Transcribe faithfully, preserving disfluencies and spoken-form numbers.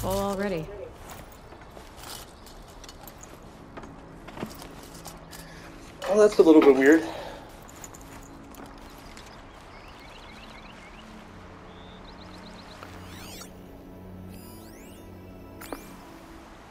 full already. Well, that's a little bit weird.